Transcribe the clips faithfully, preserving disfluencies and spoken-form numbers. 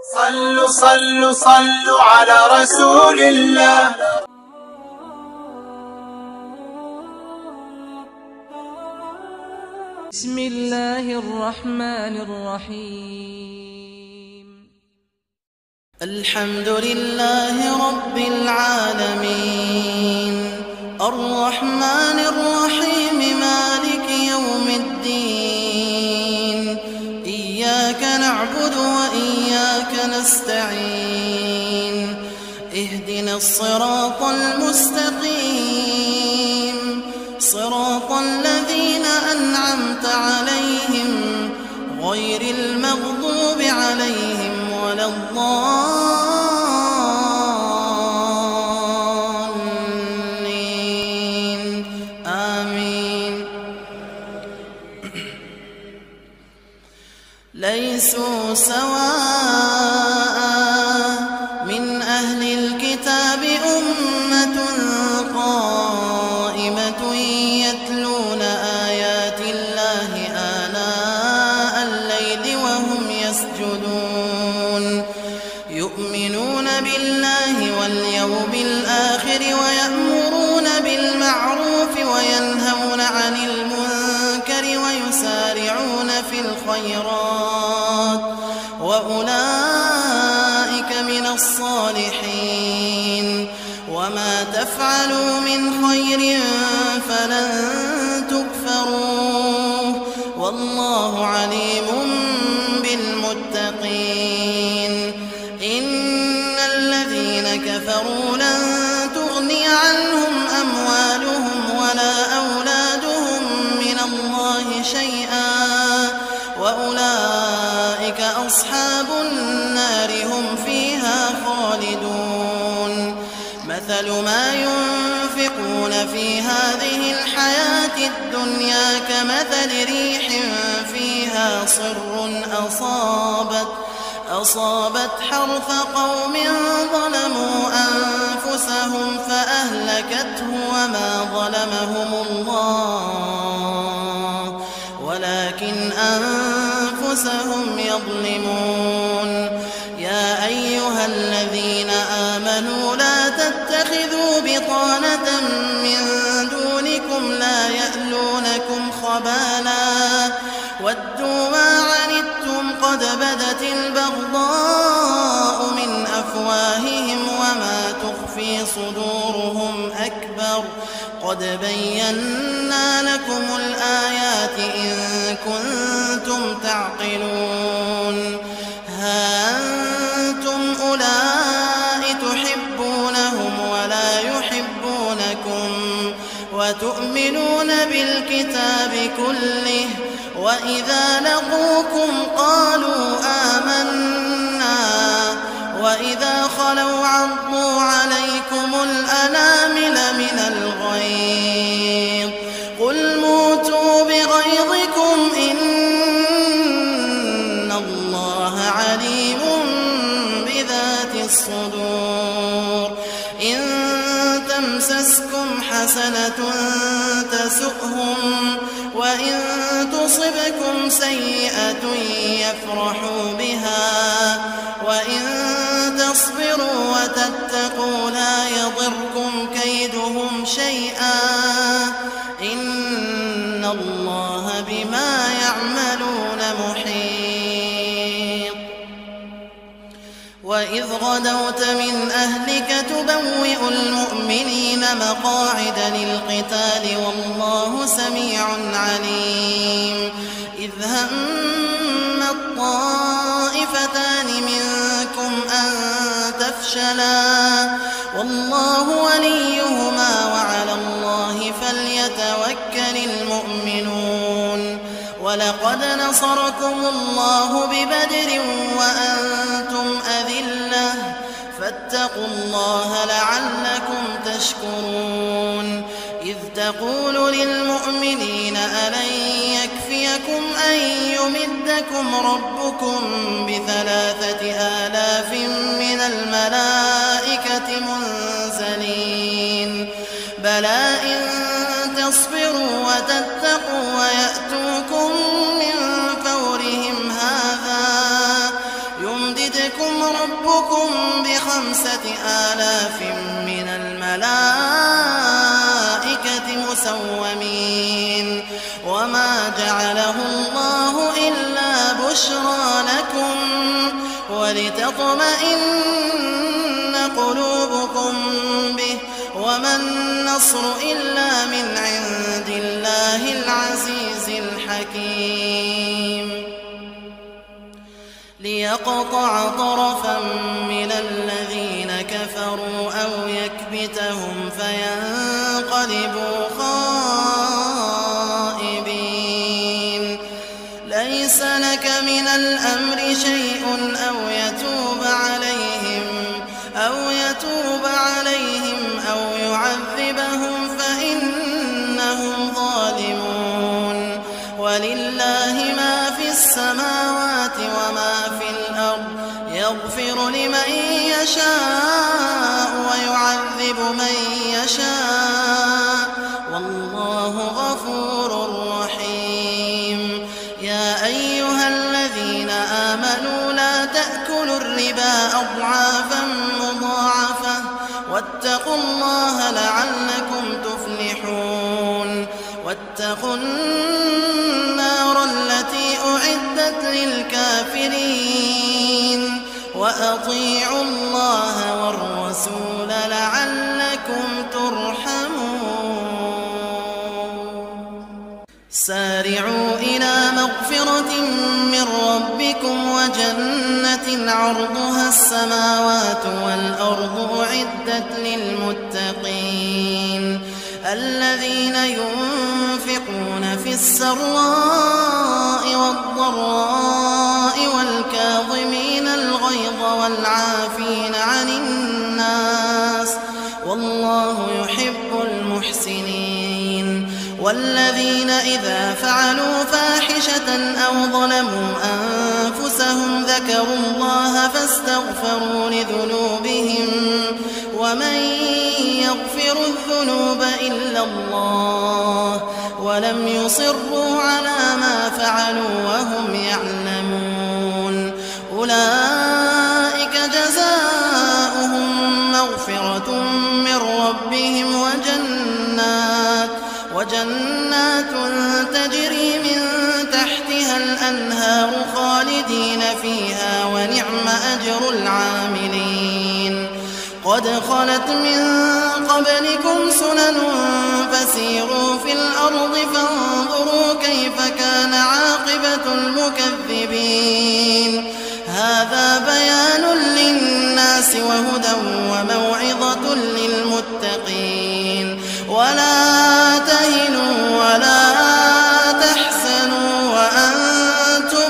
صلوا صلوا صلوا على رسول الله. بسم الله الرحمن الرحيم. الحمد لله رب العالمين، الرحمن الرحيم، مالك يوم الدين. إياك نعبد وإياك نستعين، اهدنا الصراط المستقيم، صراط الذين أنعمت عليهم غير المغضوب عليهم ولا الضالين، آمين. ليسوا سواء من أهل الكتاب أمة قائمة يتلون آيات الله آناء الليل وهم يسجدون، يؤمنون بالله واليوم الآخر، ويأمرون بالمعروف وينهون عن المنكر، ويسارعون في الخيرات، وأولئك من الصالحين. وما تفعلوا من خير فلن تكفروه، والله عليم بالمتقين. إن الذين كفروا لن تغني عنهم أموالهم ولا أولادهم من الله شيئا، وأولئك أصحاب النار هم فيها خالدون. مثل ما ينفقون في هذه الحياة الدنيا كمثل ريح فيها صر أصابت أصابت حرث قوم ظلموا أنفسهم فأهلكته، وما ظلمهم الله ولكن أنفسهم يظلمون. يا أيها الذين آمنوا لا تتخذوا بطانة من دونكم لا يألونكم خبالا ودوا ما عنتم قد بدت البغضاء من أفواههم وما تخفي صدورهم أكبر، قد بينا لكم الآيات إن كنتم تعقلون. ها أنتم أولئك تحبونهم ولا يحبونكم، وتؤمنون بالكتاب كله، وإذا لقوكم قالوا آمنا، وإذا خلوا عضوا عليكم الأنامل من الغيظ. قل موتوا بغيظكم إن الله عليم بذات الصدور. إن تمسسكم حسنة تسؤهم، وإن تصبكم سيئة يفرحوا بها، وإن تصبروا وتتقوا لا يضركم كيدهم شيئا، إن الله بما يعملون محيط. وإذ غدوت من أهلك تبوئ المؤمنين مقاعد للقتال والله سميع عليم. إذ هم الطائفتان منكم أن تفشلا والله وليهما وعلى الله فليتوكل المؤمنون. ولقد نصركم الله ببدر وأنتم أذلة، فاتقوا الله لعلكم تشكرون. إذ تقول للمؤمنين ألن يكفيكم أن يمدكم ربكم بثلاثة آلاف من الملائكة منزلين، بلى إن تصبروا وتتقوا ويأتوكم من فورهم هذا يمددكم يمددكم ربكم بخمسة آلاف من الملائكة مسومين وما جعله الله إلا بشرى لكم ولتطمئن قلوبكم به وما النصر إلا من عند الله العزيز الحكيم ليقطع طرفا من الذين كفروا أو يكبتهم فينقلبوا خائبين ليس لك من الأمر شيء أو يتوب عليهم أو يتوب عليهم أو يعذبهم فإنهم ظالمون ولله ما في السماوات وما في الأرض يغفر لمن يشاء ويعذب من يشاء والله غفور رحيم يا أيها الذين آمنوا لا تأكلوا الربا أضعافا مضاعفة واتقوا الله لعلكم تفلحون واتقوا النار التي أعدت للكافرين وأطيعوا الله والرسول لعلكم ترحمون سارعوا إلى مغفرة من ربكم وجنة عرضها السماوات والأرض أعدت للمتقين الذين ينفقون في السراء والضراء والكاظمين الغيظ والعافين عن الناس والله يحب المحسنين والذين إذا فعلوا فاحشة أو ظلموا أنفسهم ذكروا الله فاستغفروا لذنوبهم ومن يغفر الذنوب إلا الله ولم يصروا على ما فعلوا وهم يعلمون أولئك جزاؤهم مغفرة من ربهم وجنات وجنات تجري من تحتها الأنهار خالدين فيها ونعم أجر العاملين قد خلت من قبلكم سنن فسيروا في الأرض فانظروا كيف كان عاقبة المكذبين هذا بيان للناس وهدى وموعظة للمتقين ولا تهنوا ولا تحزنوا وأنتم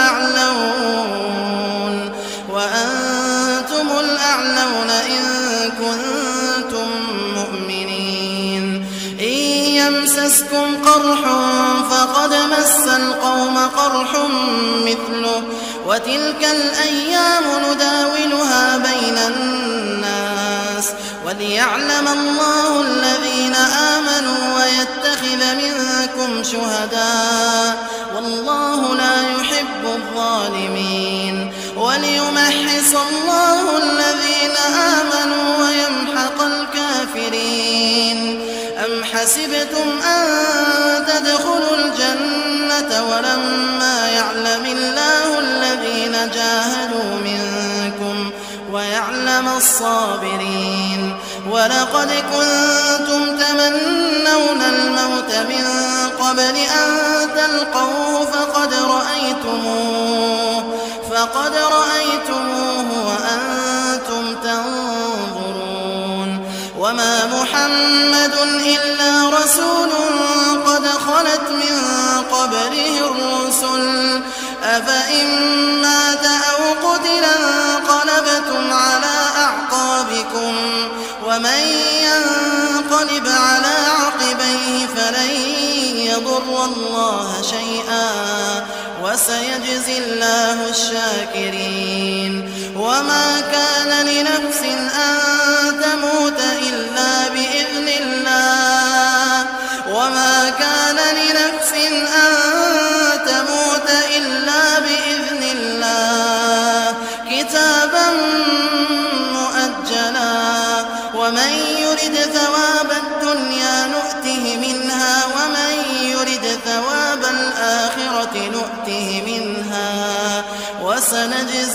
الأعلون وأنتم الأعلون إن كنتم مؤمنين إن يمسسكم قرح فقد مس القوم قرح مثله وتلك الأيام نداولها بين الناس وليعلم الله الذين آمنوا ويتخذ منكم شهداء والله لا يحب الظالمين وليمحص الله الذين آمنوا ويمحق الكافرين أم حسبتم أن تدخلوا الجنة ولما يعلم الله الذين جاهدوا منكم ويعلم الصابرين ولقد كنتم تمنون الموت من قبل أن تلقوه فقد رأيتموه فقد رأيتموه وأنتم تنظرون وما محمد إلا رسول قد خلت من قبله الرسل أفإن مات أو قتل انقلبتم على أعقابكم ومن ينقلب على عقبيه فلن يضر الله شيئا وسيجزي الله الشاكرين وما كان لنفس أن تموت إلا بإذن الله وما كان لنفس أن تموت إلا بإذن الله كتاب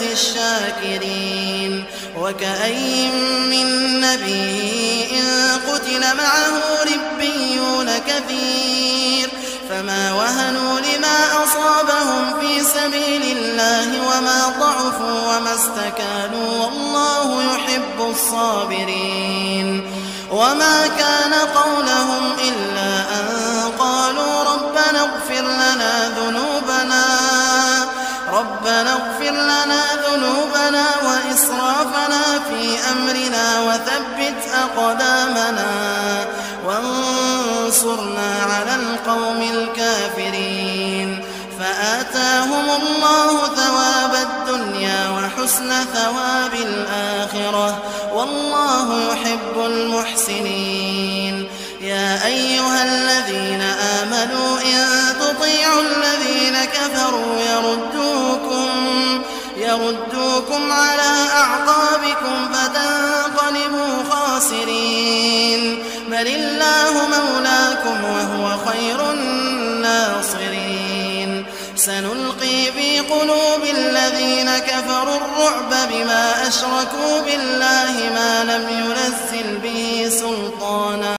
نجزي الشاكرين وكأين من نبي قتل معه ربيون كثير فما وهنوا لما أصابهم في سبيل الله وما ضعفوا وما استكانوا والله يحب الصابرين وما كان قولهم إلا أن قالوا ربنا اغفر لنا ذنوبنا ربنا اغفر لنا ذنوبنا وإسرافنا في أمرنا وثبت أقدامنا وانصرنا على القوم الكافرين فآتاهم الله ثواب الدنيا وحسن ثواب الآخرة والله يحب المحسنين يا أيها الذين آمنوا إن تطيعوا الذين كفروا يردوكم يردوكم على أعقابكم فتنقلبوا خاسرين بل الله مولاكم وهو خير الناصرين سنلقي في قلوب الذين كفروا الرعب بما أشركوا بالله ما لم ينزل به سلطانا